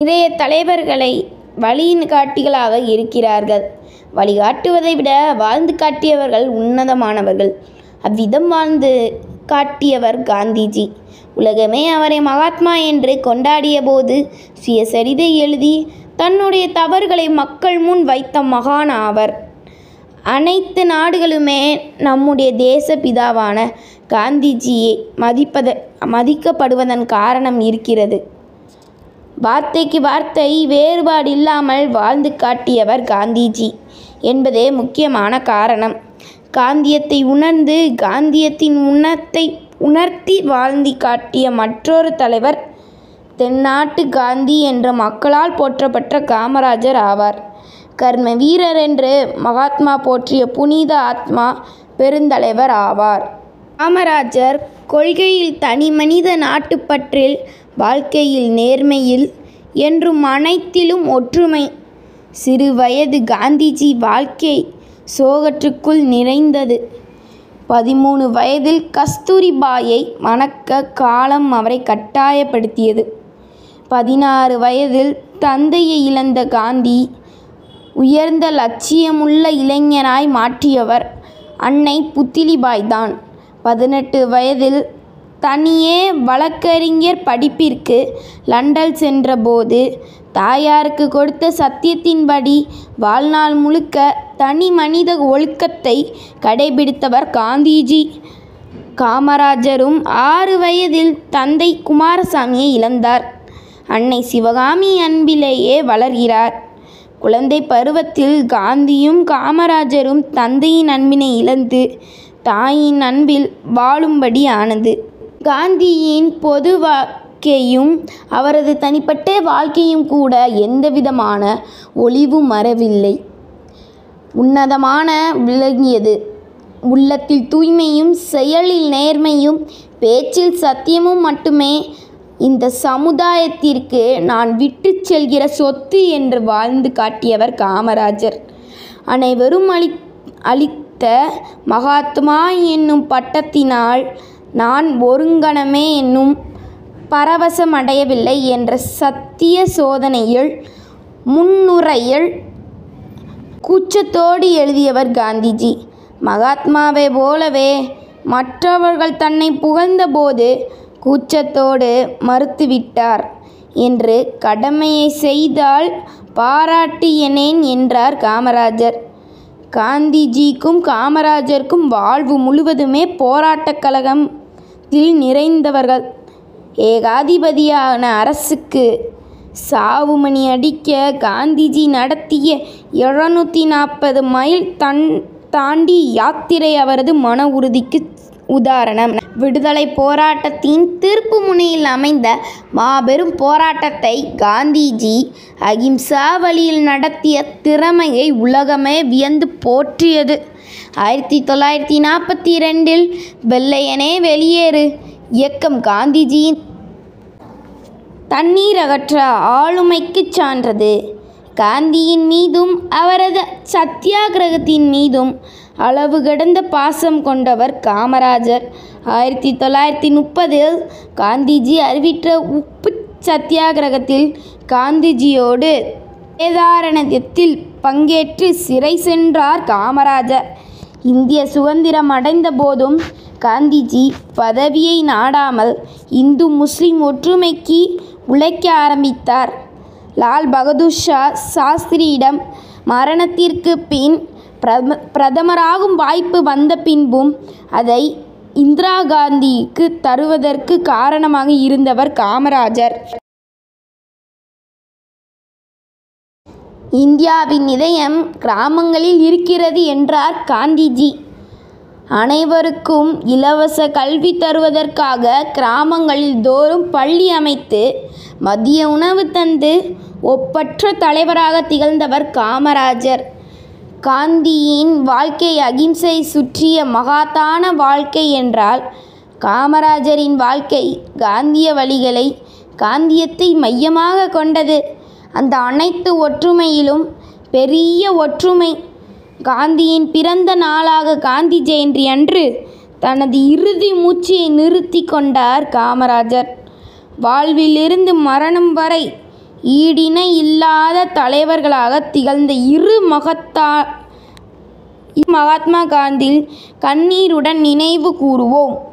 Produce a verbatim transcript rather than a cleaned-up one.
நிறைய தலைவர்களை வழிகாட்டிகளாக இருக்கிறார்கள். வழிகாட்டுவதை விட வாழ்ந்து காட்டியவர்கள் உன்னதமானவர்கள். அவ்விதம் வாழ்ந்து காட்டியவர் காந்திஜி. உலகமே அவரை மகாத்மா என்று கொண்டாடிய போது சுயசரிதை எழுதி தன்னுடைய தவறுகளை மக்கள் முன் வைத்த மகான் ஆவர். அனைத்து நாடுகளுமே நம்முடைய தேச பிதாவான காந்திஜியை மதிப்பத மதிக்கப்படுவதன் காரணம் இருக்கிறது. வார்த்தைக்கு வார்த்தை வேறுபாடு இல்லாமல் வாழ்ந்து காட்டியவர் காந்திஜி என்பதே முக்கியமான காரணம். காந்தியத்தை உணர்ந்து காந்தியத்தின் உணத்தை உணர்த்தி வாழ்ந்து காட்டிய மற்றொரு தலைவர் தென்னாட்டு காந்தி என்ற மக்களால் போற்றப்பட்ட காமராஜர் ஆவார். கர்ம வீரர் என்று மகாத்மா போற்றிய புனித ஆத்மா பெருந்தலைவர் ஆவார். காமராஜர் கொள்கையில் தனி மனித நாட்டுப்பற்றில், வாழ்க்கையில் நேர்மையில், என்றும் அனைத்திலும் ஒற்றுமை. சிறு வயது காந்திஜி வாழ்க்கை சோகற்றுக்குள் நிறைந்தது. பதிமூணு வயதில் கஸ்தூரிபாயை மணக்க காலம் அவரை கட்டாயப்படுத்தியது. பதினாறு வயதில் தந்தையை இழந்த காந்தி உயர்ந்த லட்சியமுள்ள இளைஞனாய் மாற்றியவர் அன்னை புத்திலிபாய் தான். பதினெட்டு வயதில் தனியே வழக்கறிஞர் படிப்பிற்கு லண்டன் சென்றபோது தாயாருக்கு கொடுத்த சத்தியத்தின்படி வாழ்நாள் முழுக்க தனி மனித ஒழுக்கத்தை கடைபிடித்தவர் காந்திஜி. காமராஜரும் ஆறு வயதில் தந்தை குமாரசாமியை இழந்தார். அன்னை சிவகாமி அன்பிலேயே வளர்கிறார். குழந்தை பருவத்தில் காந்தியும் காமராஜரும் தந்தையின் அன்பினை இழந்து தாயின் அன்பில் வாழும்படி ஆனது. காந்தியின் பொது வாழ்க்கையும் அவரது தனிப்பட்ட வாழ்க்கையும் கூட எந்தவிதமான ஒளிவு மறவில்லை, உன்னதமான விளங்கியது. உள்ளத்தில் தூய்மையும் செயலில் நேர்மையும் பேச்சில் சத்தியமும் மட்டுமே இந்த சமுதாயத்திற்கு நான் விட்டு செல்கிற சொத்து என்று வாழ்ந்து காட்டியவர் காமராஜர். அனைவரும் அளி அளித்த மகாத்மா என்னும் பட்டத்தினால் நான் ஒருங்கணமே என்னும் பரவசமடையவில்லை என்ற சத்திய சோதனையில் முன்னுரையில் கூச்சத்தோடு எழுதியவர் காந்திஜி. மகாத்மாவை போலவே மற்றவர்கள் தன்னை புகழ்ந்தபோது கூச்சத்தோடு மறுத்துவிட்டார் என்று கடமையை செய்தால் பாராட்டியனேன் என்றார் காமராஜர். காந்திஜிக்கும் காமராஜருக்கும் வாழ்வு முழுவதுமே போராட்டக் கழகத்தில் நிறைந்தவர்கள். ஏகாதிபதியான அரசுக்கு சாவுமணி அடிக்க காந்திஜி நடத்திய எழுநூற்றி நாற்பது மைல் தன் தாண்டி யாத்திரை அவரது மன உறுதிக்கு உதாரணம். விடுதலை போராட்டத்தின் திருப்பு முனையில் அமைந்த மாபெரும் போராட்டத்தை காந்திஜி அகிம்சா வழியில் நடத்திய திறமையை உலகமே வியந்து போற்றியது. ஆயிரத்தி தொள்ளாயிரத்தி நாற்பத்தி இரண்டில் வெள்ளையனே வெளியேறு இயக்கம் காந்திஜியின் தண்ணீர் அகற்ற ஆளுமைக்கு சான்றது. காந்தியின் மீதும் அவரது சத்தியாகிரகத்தின் மீதும் அளவு கடந்த பாசம் கொண்டவர் காமராஜர். ஆயிரத்தி தொள்ளாயிரத்தி முப்பதில் காந்திஜி அறிவித்த உப்பு சத்தியாகிரகத்தில் காந்திஜியோடு வேதாரண்யத்தில் பங்கேற்று சிறை சென்றார் காமராஜர். இந்திய சுதந்திரம் அடைந்த போதும் காந்திஜி பதவியை நாடாமல் இந்து முஸ்லிம் ஒற்றுமைக்கு உழைக்க ஆரம்பித்தார். லால் பகதூர் சாஸ்திரியிடம் மரணத்திற்கு பின் பிரதம பிரதமராகும் வாய்ப்பு வந்த பின்பும் அதை இந்திரா காந்திக்கு தருவதற்கு காரணமாக இருந்தவர் காமராஜர். இந்தியாவின் இதயம் கிராமங்களில் இருக்கிறது என்றார் காந்திஜி. அனைவருக்கும் இலவச கல்வி தருவதற்காக கிராமங்களில் தோறும் பள்ளி அமைத்து மதிய உணவு தந்து ஒப்பற்ற தலைவராக திகழ்ந்தவர் காமராஜர். காந்தியின் வாழ்க்கை அகிம்சை சுற்றிய மகாத்தான வாழ்க்கை என்றால் காமராஜரின் வாழ்க்கை காந்திய வழிகளை காந்தியத்தை மையமாக கொண்டது. அந்த அனைத்து ஒற்றுமையிலும் பெரிய ஒற்றுமை. காந்தியின் பிறந்த நாளாக காந்தி ஜெயந்தி அன்று தனது இறுதி மூச்சை நிறுத்தி கொண்டார் காமராஜர். வாழ்விலிருந்து மரணம் வரை ஈடிணை இல்லாத தலைவர்களாக திகழ்ந்த இரு மகத்தா மகாத்மா காந்தி கண்ணீருடன் நினைவு கூறுவோம்.